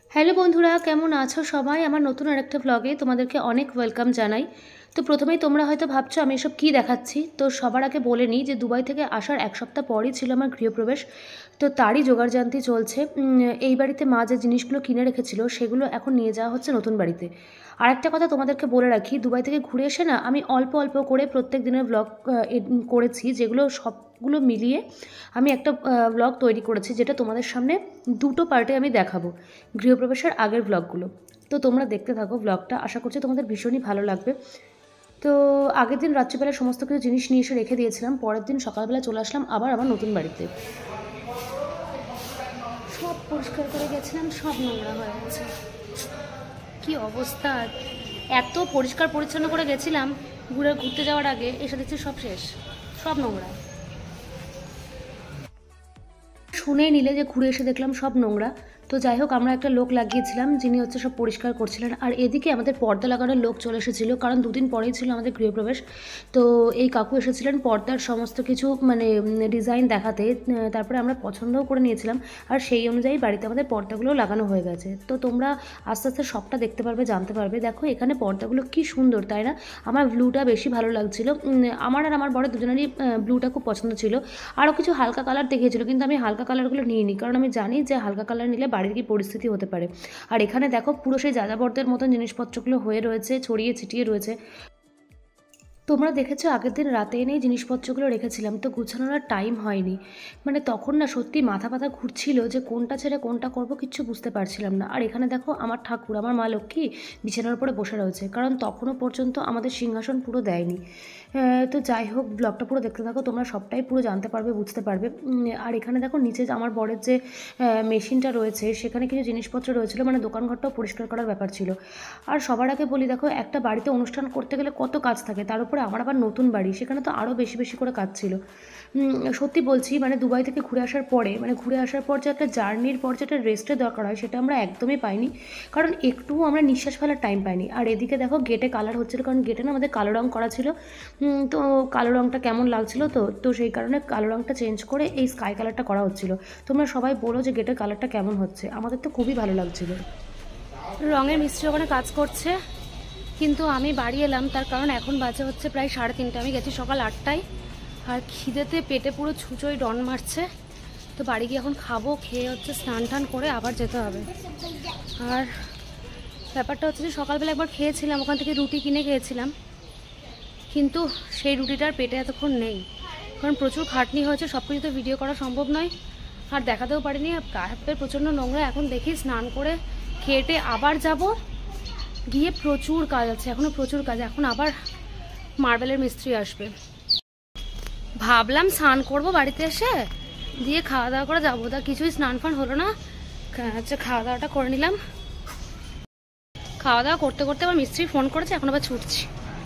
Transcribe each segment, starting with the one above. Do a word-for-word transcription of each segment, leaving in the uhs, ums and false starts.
Hello বন্ধুরা, কেমন আছো সবাই? আমার নতুন আরেকটা ব্লগে তোমাদেরকে অনেক ওয়েলকাম জানাই। তো প্রথমেই তোমরা হয়তো ভাবছো আমি এসব কী দেখাচ্ছি। তো সবার আগে বলে নিই যে দুবাই থেকে আসার এক সপ্তাহ পরই ছিল আমার গৃহপ্রবেশ। তো তারই জোগাড়যন্ত্রী চলছে। এই বাড়িতে মা যে জিনিসগুলো কিনে রেখেছিল সেগুলো এখন নিয়ে যাওয়া হচ্ছে নতুন বাড়িতে। আর একটা কথা তোমাদেরকে বলে রাখি, দুবাই থেকে ঘুরে এসে না আমি অল্প অল্প করে প্রত্যেক দিনের ব্লগ করেছি, যেগুলো সবগুলো মিলিয়ে আমি একটা ব্লগ তৈরি করেছি, যেটা তোমাদের সামনে দুটো পার্টে আমি দেখাবো, গৃহপ্রবেশের আগের ব্লগগুলো। তো তোমরা দেখতে থাকো ব্লগটা, আশা করছি তোমাদের ভীষণই ভালো লাগবে। তো আগের দিন রাত্রিবেলা সমস্ত কিছু জিনিস নিয়ে এসে রেখে দিয়েছিলাম, পরের দিন সকালবেলা চলে আসলাম আবার আমার নতুন বাড়িতে। সব পরিষ্কার করে গেছিলাম, সব নোংরা হয়ে গেছে, কি অবস্থা! এত পরিষ্কার পরিচ্ছন্ন করে গেছিলাম, ঘুরে ঘুরতে যাওয়ার আগে এসে দেখছি সব শেষ, সব নোংরা। শুনেই নিলে যে ঘুরে এসে দেখলাম সব নোংরা। তো যাই হোক, আমরা একটা লোক লাগিয়েছিলাম যিনি হচ্ছে সব পরিষ্কার করছিলেন, আর এদিকে আমাদের পর্দা লাগানোর লোক চলে এসেছিলো, কারণ দুদিন পরেই ছিল আমাদের গৃহপ্রবেশ। তো এই কাকু এসেছিলেন পর্দার সমস্ত কিছু মানে ডিজাইন দেখাতে, তারপরে আমরা পছন্দও করে নিয়েছিলাম, আর সেই অনুযায়ী বাড়িতে আমাদের পর্দাগুলো লাগানো হয়ে গেছে। তো তোমরা আস্তে আস্তে সবটা দেখতে পারবে, জানতে পারবে। দেখো এখানে পর্দাগুলো কি সুন্দর, তাই না? আমার ব্লুটা বেশি ভালো লাগছিল, আমার আর আমার বড় দুজনেরই ব্লুটা খুব পছন্দ ছিল। আরও কিছু হালকা কালার দেখিয়েছিল, কিন্তু আমি হালকা কালারগুলো নিইনি, কারণ আমি জানি যে হালকা কালার নিলে বাড়ির কি পরিস্থিতি হতে পারে। আর এখানে দেখো পুরো সেই যাযাবরদের মতন জিনিসপত্রগুলো হয়ে রয়েছে, ছড়িয়ে ছিটিয়ে রয়েছে। তোমরা দেখেছো আগের দিন রাতে এনেই জিনিসপত্রগুলো রেখেছিলাম, তো গুছানোর আর টাইম হয়নি। মানে তখন না সত্যি মাথা ব্যথা ঘুরছিল যে কোনটা ছেড়ে কোনটা করব, কিচ্ছু বুঝতে পারছিলাম না। আর এখানে দেখো আমার ঠাকুর, আমার মা লক্ষ্মী বিছানার উপরে বসে রয়েছে, কারণ তখনও পর্যন্ত আমাদের সিংহাসন পুরো দেয়নি। তো যাই হোক, ব্লগটা পুরো দেখতে থাকো, তোমরা সবটাই পুরো জানতে পারবে, বুঝতে পারবে। আর এখানে দেখো নিচে আমার বরের যে মেশিনটা রয়েছে সেখানে কিছু জিনিসপত্র রয়েছিল, মানে দোকানঘরটাও পরিষ্কার করার ব্যাপার ছিল। আর সবার আগে বলি, দেখো একটা বাড়িতে অনুষ্ঠান করতে গেলে কত কাজ থাকে, তার উপরে আমার আবার নতুন বাড়ি, সেখানে তো আরও বেশি বেশি করে কাজ ছিল। সত্যি বলছি, মানে দুবাই থেকে ঘুরে আসার পরে মানে ঘুরে আসার পর যে একটা জার্নির পর যে একটা রেস্টের দরকার হয়, সেটা আমরা একদমই পাইনি, কারণ একটুও আমরা নিঃশ্বাস ফেলার টাইম পাইনি। আর এদিকে দেখো গেটে কালার হচ্ছিলো, কারণ গেটে না আমাদের কালো রঙ করা ছিল। তো কালো রঙটা কেমন লাগছিলো, তো তো সেই কারণে কালো রঙটা চেঞ্জ করে এই স্কাই কালারটা করা হচ্ছিলো। তোমরা সবাই বলো যে গেটের কালারটা কেমন হচ্ছে, আমাদের তো খুবই ভালো লাগছিলো। রঙের মিস্ত্রি ওখানে কাজ করছে, কিন্তু আমি বাড়ি এলাম, তার কারণ এখন বাজে হচ্ছে প্রায় সাড়ে তিনটে, আমি গেছি সকাল আটটায়। আর খিদেতে পেটে পুরো ছুঁচোই ডন মারছে। তো বাড়ি গিয়ে এখন খাবো, খেয়ে হচ্ছে স্নান টান করে আবার যেতে হবে। আর ব্যাপারটা হচ্ছে যে সকালবেলা একবার খেয়েছিলাম, ওখান থেকে রুটি কিনে খেয়েছিলাম, কিন্তু সেই রুটিটার পেটে এতক্ষণ নেই, কারণ প্রচুর খাটনি হয়েছে, সব কিছু তো ভিডিও করা সম্ভব নয়, আর দেখাতেও পারিনি। গায়ে হাত পায়ে প্রচণ্ড নোংরা। এখন দেখি স্নান করে খেটে আবার যাব, গিয়ে প্রচুর কাজ আছে, এখনও প্রচুর কাজ। এখন আবার মার্বেলের মিস্ত্রি আসবে। ভাবলাম স্নান করবো বাড়িতে এসে, দিয়ে খাওয়া দাওয়া করে যাবো, তা কিছুই স্নান ফান হলো না। হচ্ছে খাওয়া দাওয়াটা করে নিলাম, খাওয়া দাওয়া করতে করতে আবার মিস্ত্রি ফোন করেছে, এখন আবার ছুটছি।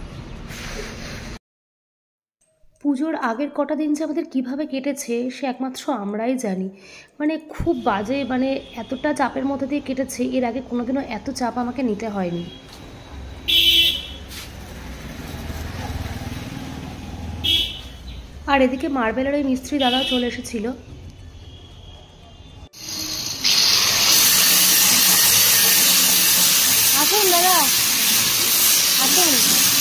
পুজোর আগের কটা দিন যে আমাদের কীভাবে কেটেছে সে একমাত্র আমরাই জানি। মানে খুব বাজে, মানে এতটা চাপের মধ্যে দিয়ে কেটেছে, এর আগে কোনোদিনও এত চাপ আমাকে নিতে হয়নি। আর এদিকে মার্বেলের ওই মিস্ত্রি দাদাও চলে এসেছিল। আসুন দাদা, আসুন।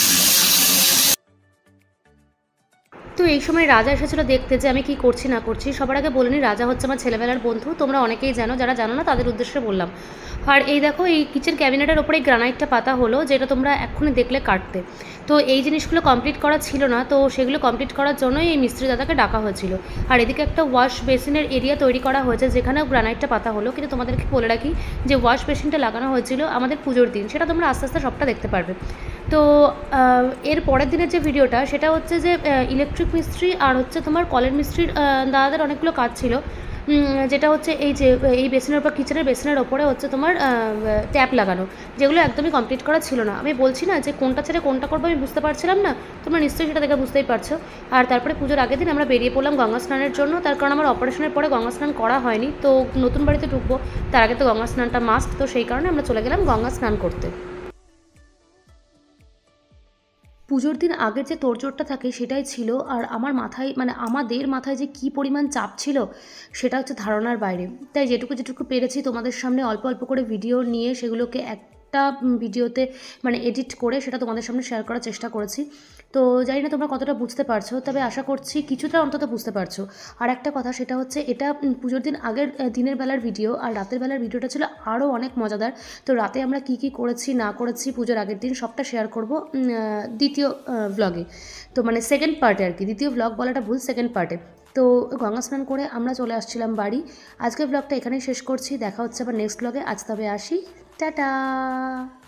তো এই সময় রাজা এসেছিলো দেখতে যে আমি কি করছি না করছি। সবার আগে বলিনি, রাজা হচ্ছে আমার ছেলেবেলার বন্ধু, তোমরা অনেকেই জানো, যারা জানো না তাদের উদ্দেশ্যে বললাম। আর এই দেখো এই কিচেন ক্যাবিনেটের ওপরে এই গ্রানাইটটা পাতা হলো, যেটা তোমরা এক্ষুনি দেখলে কাটতে। তো এই জিনিসগুলো কমপ্লিট করা ছিল না, তো সেগুলো কমপ্লিট করার জন্যই এই মিস্ত্রি দাদাকে ডাকা হয়েছিল। আর এদিকে একটা ওয়াশ বেসিনের এরিয়া তৈরি করা হয়েছে, যেখানেও গ্রানাইটটা পাতা হলো, কিন্তু তোমাদেরকে বলে রাখি যে ওয়াশ বেসিনটা লাগানো হয়েছিল আমাদের পুজোর দিন, সেটা তোমরা আস্তে আস্তে সবটা দেখতে পারবে। তো এর পরের দিনের যে ভিডিওটা, সেটা হচ্ছে যে ইলেকট্রিক মিস্ত্রি আর হচ্ছে তোমার কলের মিস্ত্রির দাদাদের অনেকগুলো কাজ ছিল, যেটা হচ্ছে এই যে এই বেসিনের উপর, কিচেনের বেসিনের ওপরে হচ্ছে তোমার ট্যাপ লাগানো, যেগুলো একদমই কমপ্লিট করা ছিল না। আমি বলছি না যে কোনটা ছেড়ে কোনটা করবো আমি বুঝতে পারছিলাম না, তোমরা নিশ্চয়ই সেটা দেখে বুঝতেই পারছো। আর তারপরে পুজোর আগের দিন আমরা বেরিয়ে পড়লাম গঙ্গা স্নানের জন্য, তার কারণ আমার অপারেশনের পরে গঙ্গা স্নান করা হয়নি, তো নতুন বাড়িতে ঢুকবো, তার আগে তো গঙ্গা স্নানটা মাস্ট, তো সেই কারণে আমরা চলে গেলাম গঙ্গা স্নান করতে। পুজোর দিন আগের যে তোড়জোড়টা থাকে সেটাই ছিল, আর আমার মাথায় মানে আমাদের মাথায় যে কী পরিমাণ চাপ ছিল সেটা হচ্ছে ধারণার বাইরে। তাই যেটুকু যেটুকু পেরেছি তোমাদের সামনে অল্প অল্প করে ভিডিও নিয়ে সেগুলোকে একটা ভিডিওতে মানে এডিট করে সেটা তোমাদের সামনে শেয়ার করার চেষ্টা করেছি। তো জানি না তোমরা কতটা বুঝতে পারছো, তবে আশা করছি কিছুটা অন্তত বুঝতে পারছো। আর একটা কথা সেটা হচ্ছে এটা পুজোর দিন আগের দিনের বেলার ভিডিও, আর রাতের বেলার ভিডিওটা ছিল আরও অনেক মজাদার। তো রাতে আমরা কি কি করেছি না করেছি পুজোর আগের দিন সবটা শেয়ার করব দ্বিতীয় ব্লগে, তো মানে সেকেন্ড পার্টে আর কি, দ্বিতীয় ব্লগ বলাটা ভুল, সেকেন্ড পার্টে। তো গঙ্গা স্নান করে আমরা চলে আসছিলাম বাড়ি। আজকের ব্লগটা এখানেই শেষ করছি, দেখা হচ্ছে আবার নেক্সট ব্লগে। আজ তবে আসি, টাটা।